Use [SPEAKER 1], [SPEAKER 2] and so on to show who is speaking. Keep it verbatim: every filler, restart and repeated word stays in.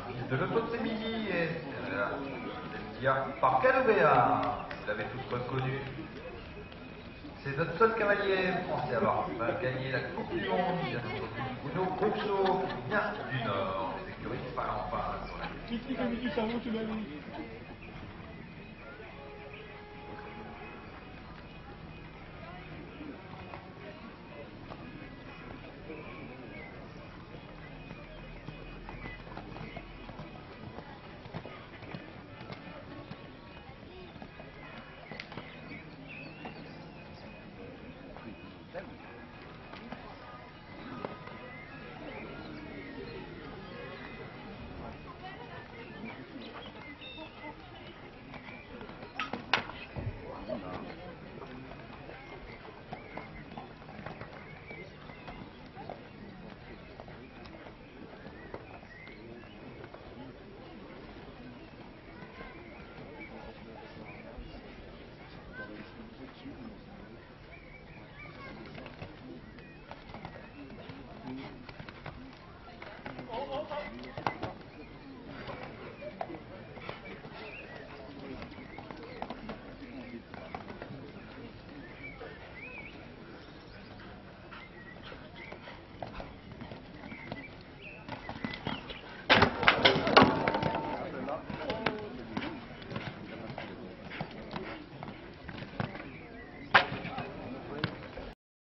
[SPEAKER 1] de l'auto de Sémilly et Deltia par Calouvéa. Vous l'avez tous reconnu. C'est notre seul cavalier français à avoir gagné la Coupe du Monde. Bien entendu, Bruno Coxo qui vient du Nord. Les écuries parlent enfin sur la